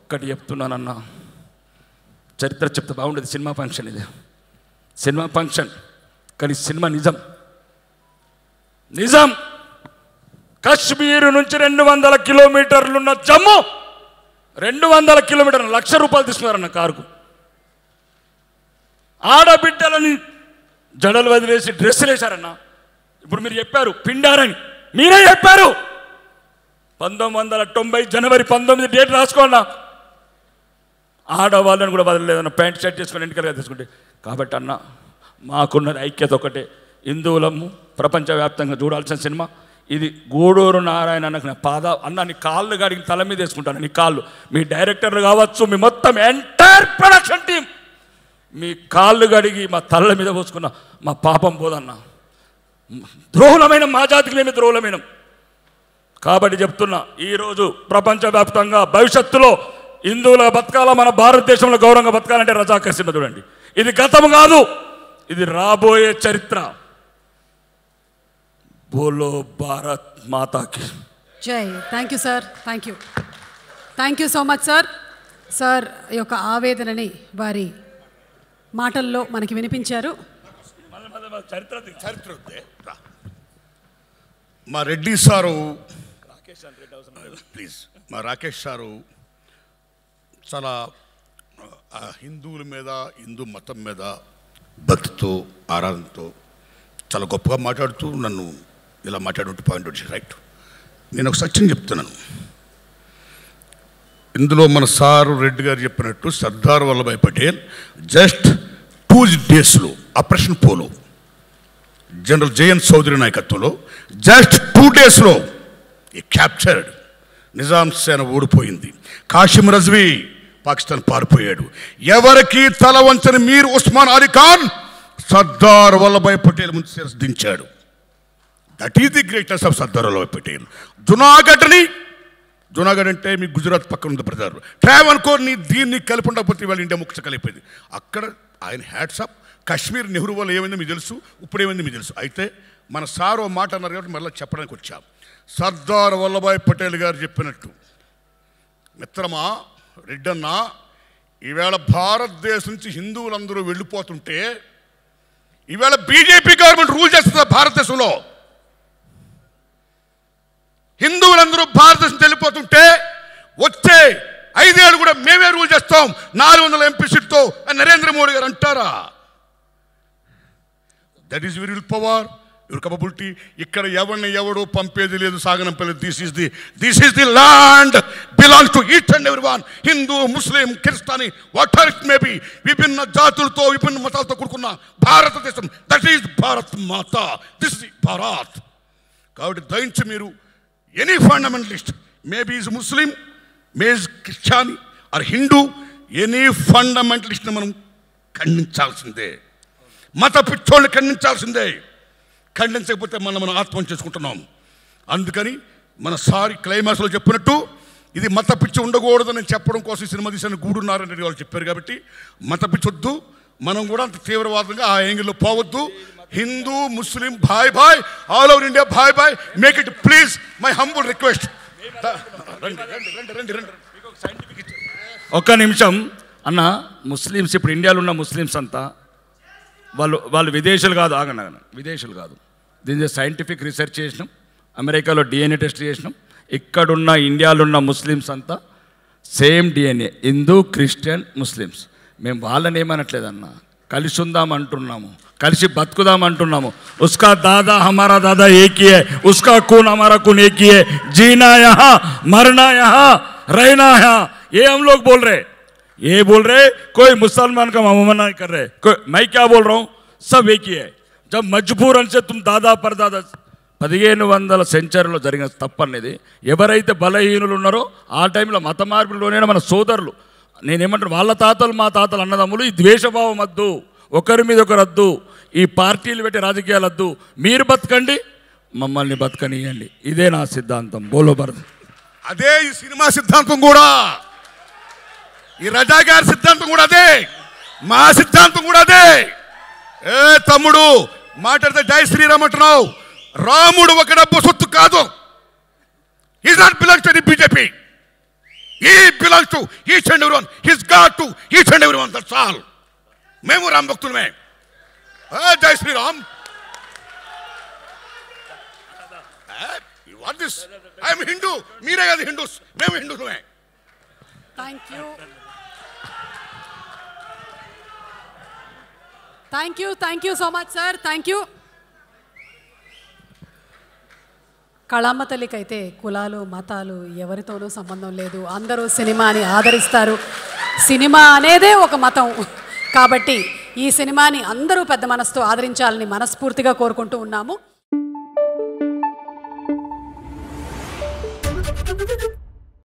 ఒక్కటి చెప్తున్నానన్నా, చరిత్ర చెప్తే బాగుండేది. సినిమా ఫంక్షన్ ఇది, సినిమా ఫంక్షన్, కానీ సినిమా నిజం. నిజం. కశ్మీర్ నుంచి 200 కిలోమీటర్లున్న జమ్మూ 200 కిలోమీటర్లు, ₹1,00,000 తీసుకున్నారన్న కారుకు. ఆడబిడ్డలని జడలు వదిలేసి డ్రెస్సులు వేశారన్న. ఇప్పుడు మీరు చెప్పారు పిండారని, మీరే చెప్పారు. 1990 జనవరి 19 డేట్ రాసుకోండి. ఆడవాళ్ళని కూడా వదలలేదన్న, ప్యాంట్ షర్ట్ చేసుకుని ఎన్నికలుగా తీసుకుంటే. కాబట్టి అన్న, మాకున్నది ఐక్యత ఒకటే. హిందువులము ప్రపంచవ్యాప్తంగా చూడాల్సిన సినిమా ఇది. గూడూరు నారాయణ అన్నకు నా అన్న నీ కాళ్ళు కడిగి తల మీద వేసుకుంటాను. నీ కాళ్ళు, మీ డైరెక్టర్లు కావచ్చు, మీ మొత్తం ఎంటైర్ ప్రొడక్షన్ టీం, మీ కాళ్ళు కడిగి మా తల్ల మీద పోసుకున్న మా పాపం పోదన్న. ద్రోహులమైన మా జాతికి మేమే ద్రోహులమైన. కాబట్టి చెప్తున్నా, ఈరోజు ప్రపంచవ్యాప్తంగా భవిష్యత్తులో హిందువుల బతకాల, మన భారతదేశంలో గౌరవంగా బతకాలంటే రజాకర్ సినిమా చూడండి. ఇది గతం కాదు, ఇది రాబోయే చరిత్ర. బోలో భారత్ మాతాకి జై. Thank you sir, thank you so much sir. Sir యొక్క ఆవేదనని వారి మాటల్లో మనకి వినిపించారు. మా రెడ్డి సారు, ప్లీజ్, మా రాకేష్ సారు చాలా హిందువుల మీద, హిందూ మతం మీద భక్తితో, ఆరాధనతో చాలా గొప్పగా మాట్లాడుతూ నన్ను ఇలా మాట్లాడుతూ పాయింట్ వచ్చి రైట్. నేను ఒక సత్యం చెప్తున్నాను. ఇందులో మన సారు రెడ్డి గారు చెప్పినట్టు సర్దార్ వల్లభాయ్ పటేల్ జస్ట్ 2 డేస్లో operation polo general JN Chaudhary నాయకత్వంలో జస్ట్ 2 డేస్లో ఈ క్యాప్చర్డ్. నిజాం సేన ఓడిపోయింది. కాసిం రజ్వీ పాకిస్తాన్ పారిపోయాడు. ఎవరికి తల వంచని మీర్ ఉస్మాన్ అలీ ఖాన్ సర్దార్ వల్లభాయ్ పటేల్ ముందు శిరస్సు దించాడు. That is the greatest of Sardar Vallabhbhai Patel. Junagadh అంటే మీ గుజరాత్ పక్కన ఉంది బ్రదర్. ట్రావెన్కోర్ దీన్ని కలిపి ఉండకపోతే ఇవాళ ఇండియా ముఖ్య కలిపేది. అక్కడ ఆయన హ్యాట్సాప్. కాశ్మీర్ నెహ్రూ వల్ల ఏమైందో మీకు తెలుసు, ఇప్పుడు ఏమైందో మీకు తెలుసు. అయితే మన సార్ ఓ మాట అన్నారు కాబట్టి మళ్ళీ చెప్పడానికి వచ్చాం. సర్దార్ వల్లభాయ్ పటేల్ గారు చెప్పినట్టు, మిత్రమా రెడ్డన్న, ఈవేళ భారతదేశం నుంచి హిందువులందరూ వెళ్ళిపోతుంటే ఈవేళ బీజేపీ గవర్నమెంట్ రూల్ చేస్తుంది భారతదేశంలో. హిందువులందరూ భారతదేశం వెళ్ళిపోతుంటే వచ్చే 5 ఏళ్ళు కూడా మేమే రూల్ చేస్తాం 400 ఎంపీ సీట్తో అని నరేంద్ర మోడీ గారు అంటారా? That is will power, your capability. ఇక్కడ ఎవడో పంపేది లేదు, సాగనంపేది. This is the land belongs to each and every one. Hindu, Muslim, Christian, whatever it may be, విభిన్న జాతులతో, విభిన్న మతాలతో కూడుకున్న భారతదేశం. That is Bharat Mata. This is Bharat. కాబట్టి దయించి మీరు any fundamentalist, maybe is Muslim, may is Christian or Hindu, any ఫండమెంటలిస్ట్ని మనం ఖండించాల్సిందే. మత పిచ్చోళ్ళని ఖండించాల్సిందే. ఖండించకపోతే మనం ఆత్మహత్య చేసుకుంటున్నాం. అందుకని మన సారి క్లైమాక్స్లో చెప్పినట్టు ఇది మత పిచ్చి ఉండకూడదని చెప్పడం కోసం సినిమా తీసిన గూడున్నారని వాళ్ళు చెప్పారు. కాబట్టి మత పిచ్చి వద్దు, మనం కూడా అంత తీవ్రవాదంగా ఆ యాంగిల్లో పోవద్దు. హిందూ, ముస్లిం, భాయ్ ఆల్ ఓవర్ ఇండియా భాయ్. Make it please, my humble request. ఒక్క నిమిషం అన్న. ముస్లిమ్స్ ఇప్పుడు ఇండియాలో ఉన్న ముస్లిమ్స్ అంతా వాళ్ళు విదేశాలు కాదు, విదేశాలు కాదు. దీని సైంటిఫిక్ రీసెర్చ్ చేసినాం, అమెరికాలో DNA టెస్ట్ చేసినాం. ఇక్కడున్న ఇండియాలో ఉన్న ముస్లిమ్స్ అంతా same DNA, Hindu, Christian, Muslims. మేము వాళ్ళని ఏమనట్లేదన్న, కలిసి ఉందాం అంటున్నాము, కలిసి బతుకుదాం అంటున్నాము. ఉస్కా దాదా హమారా దాదా ఏక్ హీ హై, ఉస్కా खून हमारा खून एक ही है, जीना यहाँ मरना यहाँ रहना यहाँ. ये हम लोग बोल रहे, ये बोल रहे, कोई मुसलमान का मना नहीं कर रहे. मैं क्या बोल रहा हूँ, सब एक ही है. जब मजबूरन से तुम दादा परदादा 1500 సెంచరీలో జరిగిన తప్పనేది ఎవరైతే బలహీనులు ఉన్నారో ఆ టైంలో మత మార్పులోనే మన సోదరులు, నేనేమంటాను, వాళ్ళ తాతలు మా తాతలు అన్నదమ్ములు. ఈ ద్వేషభావం వద్దు, ఒకరి మీద ఒకరు వద్దు, ఈ పార్టీలు పెట్టి రాజకీయాలు వద్దు. మీరు బతకండి, మమ్మల్ని బతకనియండి. ఇదే నా సిద్ధాంతం. బోలో భారత్. అదే ఈ సినిమా సిద్ధాంతం కూడా, ఈ రజా గారి సిద్ధాంతం కూడా అదే, మా సిద్ధాంతం కూడా అదే. ఏ తమ్ముడు మాట్లాడితే జై శ్రీరామ్ అంటున్నావు. రాముడు ఒక డబ్బు సొత్తు కాదు. Is not belongs to the BJP. He belongs to each and everyone. He's God to each and everyone. That's all. మేము రామ్ భక్తులమే. జై Sriram. What this? I am Hindu. మీరే కదా హిందూస్, మేము హిందూలమే. Thank you. Thank you so much sir. Thank you. కళామ్మ తల్లికైతే కులాలు మతాలు ఎవరితోనూ సంబంధం లేదు. అందరూ సినిమాని ఆదరిస్తారు. సినిమా అనేదే ఒక మతం కాబట్టి ఈ సినిమాని అందరూ పెద్ద మనసుతో ఆదరించాలని మనస్ఫూర్తిగా కోరుకుంటూ ఉన్నాము.